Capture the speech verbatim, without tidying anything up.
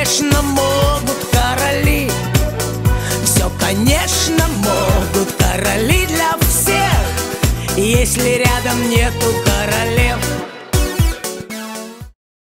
конечно, могут короли. Все, конечно, могут короли для всех, если рядом нету